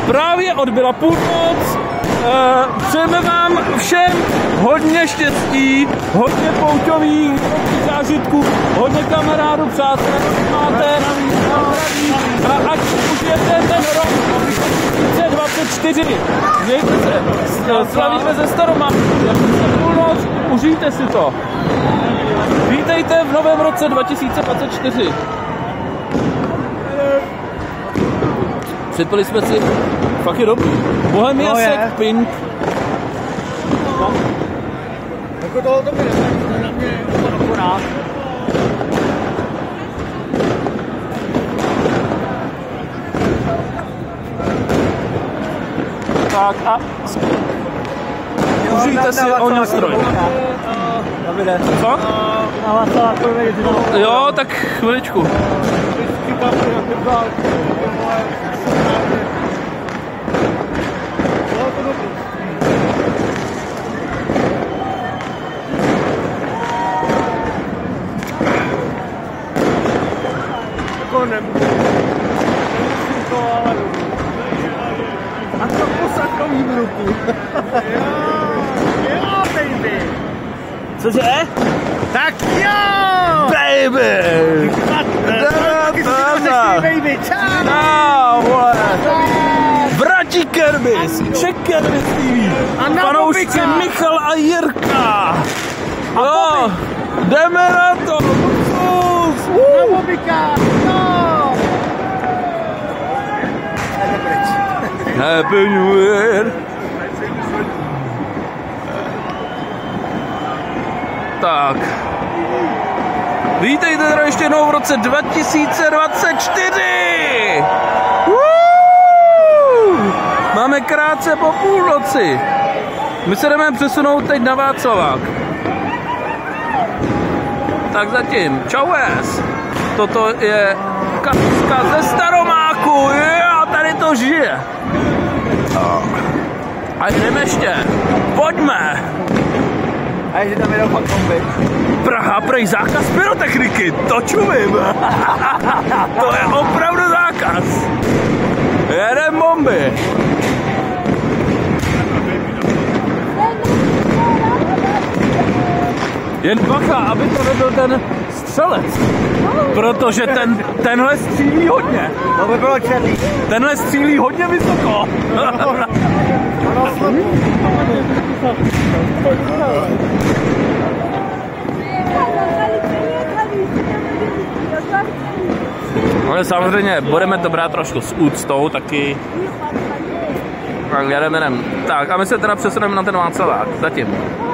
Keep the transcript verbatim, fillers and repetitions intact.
právě odbyla půlnoc. Uh, přejeme vám všem hodně štěstí, hodně pouťových zážitků, hodně kamarádů, přátel, máte a ať užijete ten rok dva tisíce dvacet čtyři. Mějte se, slavíme ze Staroma, půlnoc, užijte si to. Vítejte v novém roce dva tisíce dvacet čtyři. Připili jsme si, fakt je dobrý. Bohemia, no Sek, Pink. No. Jako toho to by ne, na mě to akorát. Tak a užijte si o nástroj. Co? Jo, tak chviličku. A to posakový v ruku. Jo, jo, baby. Cože? Tak jo! Baby! Baby, čau! No, vole! Bratí Kerbis, Czech Kerbis T V, fanoušci Michal a Jirka! Jo, jdeme na to! Na Bobika! No! Happy New Year! Tak. Vítejte teda ještě jednou v roce dva tisíce dvacet čtyři! Woo! Máme krátce po půlnoci. My se jdeme přesunout teď na Václavák. Tak zatím, čaues! Toto je Katka ze Staromáku, jo, tady to žije. A jdeme ještě, pojďme! A ještě tam jedou fakt bomby. Praha, prej zákaz pyrotechniky, to čumím. To je opravdu zákaz. Jedem bomby. Jen bacha, aby to nebyl ten střelec. Protože ten, tenhle střílí hodně. To by bylo černý. Tenhle střílí hodně vysoko. Ale samozřejmě budeme to brát trošku s úctou taky. Tak jedeme, tak a my se teda přesuneme na ten Václavák, zatím.